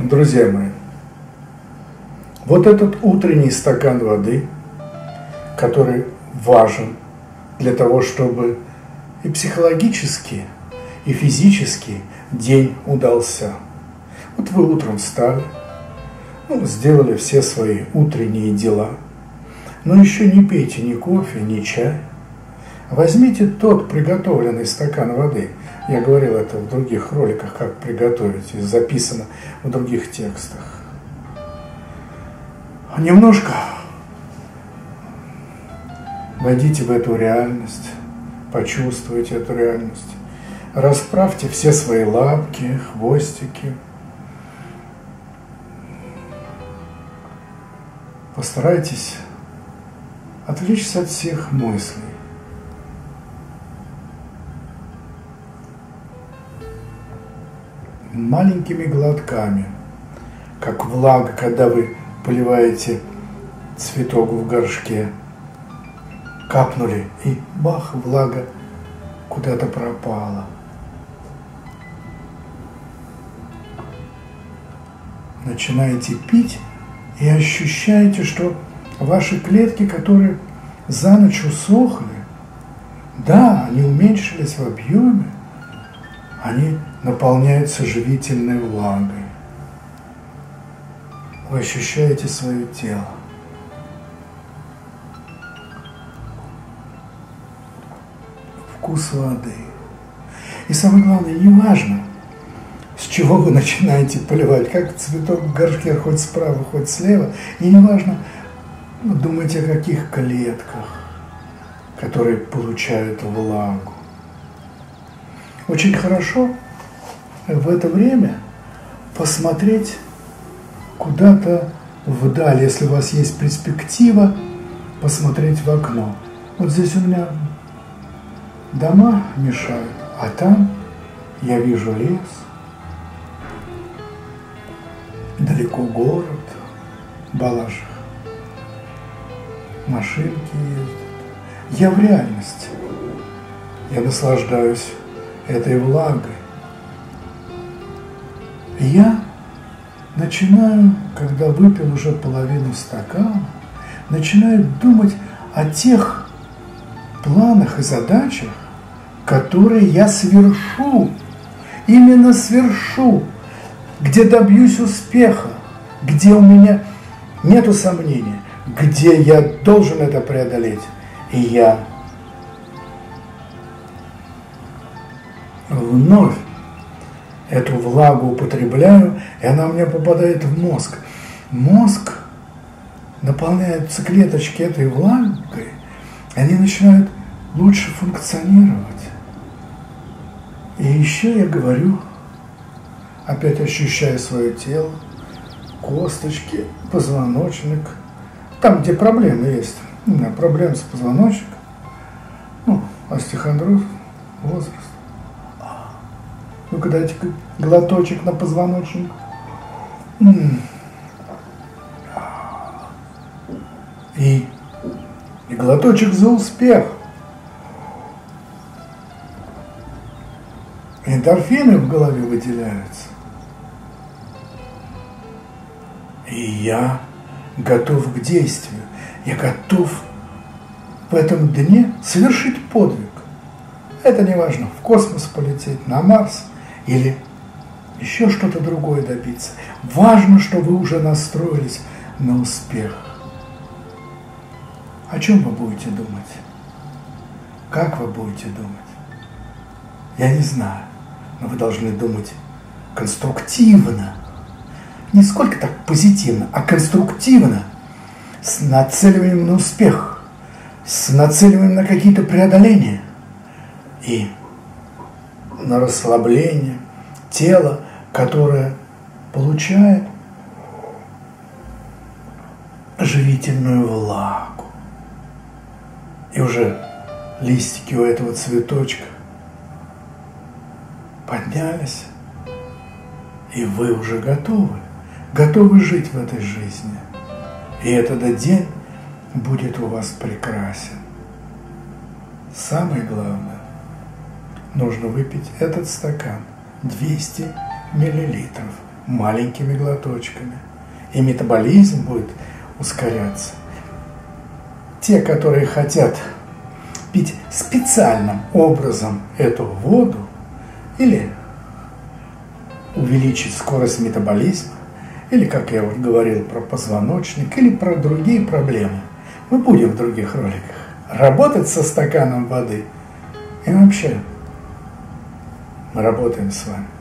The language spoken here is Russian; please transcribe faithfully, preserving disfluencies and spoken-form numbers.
Друзья мои, вот этот утренний стакан воды, который важен для того, чтобы и психологически, и физически день удался. Вот вы утром встали, ну, сделали все свои утренние дела, но еще не пейте ни кофе, ни чай. Возьмите тот приготовленный стакан воды. Я говорил это в других роликах, как приготовить, и записано в других текстах. Немножко войдите в эту реальность, почувствуйте эту реальность. Расправьте все свои лапки, хвостики. Постарайтесь отвлечься от всех мыслей. Маленькими глотками, как влага, когда вы поливаете цветок в горшке. Капнули, и бах, влага куда-то пропала. Начинаете пить и ощущаете, что ваши клетки, которые за ночь усохли, да, они уменьшились в объеме, они наполняются живительной влагой. Вы ощущаете свое тело. Вкус воды. И самое главное, не важно, с чего вы начинаете поливать, как цветок в горшке, хоть справа, хоть слева, и не важно, ну, думайте о каких клетках, которые получают влагу. Очень хорошо в это время посмотреть куда-то вдаль, если у вас есть перспектива, посмотреть в окно. Вот здесь у меня дома мешают, а там я вижу лес, далеко город, Балаших, машинки ездят. Я в реальности, я наслаждаюсь этой влагой. И я начинаю, когда выпил уже половину стакана, начинаю думать о тех планах и задачах, которые я свершу, именно свершу, где добьюсь успеха, где у меня нету сомнения, где я должен это преодолеть. И я вновь эту влагу употребляю, и она у меня попадает в мозг. Мозг наполняются клеточки этой влагой, они начинают лучше функционировать. И еще я говорю, опять ощущаю свое тело, косточки, позвоночник. Там, где проблемы есть. У меня проблемы с позвоночником, ну, остеохондроз, возраст. Ну-ка, дайте глоточек на позвоночник. И, и глоточек за успех. Эндорфины в голове выделяются. И я готов к действию. Я готов в этом дне совершить подвиг. Это не важно, в космос полететь, на Марс или еще что-то другое добиться. Важно, что вы уже настроились на успех. О чем вы будете думать? Как вы будете думать? Я не знаю, но вы должны думать конструктивно. Не сколько так позитивно, а конструктивно, с нацеливанием на успех, с нацеливанием на какие-то преодоления и на расслабление тела, которое получает живительную влагу. И уже листики у этого цветочка поднялись, и вы уже готовы, готовы жить в этой жизни. И этот день будет у вас прекрасен. Самое главное, нужно выпить этот стакан двести миллилитров маленькими глоточками, и метаболизм будет ускоряться. Те, которые хотят пить специальным образом эту воду или увеличить скорость метаболизма, или, как я вот говорил, про позвоночник, или про другие проблемы, мы будем в других роликах работать со стаканом воды. И вообще, мы работаем с вами.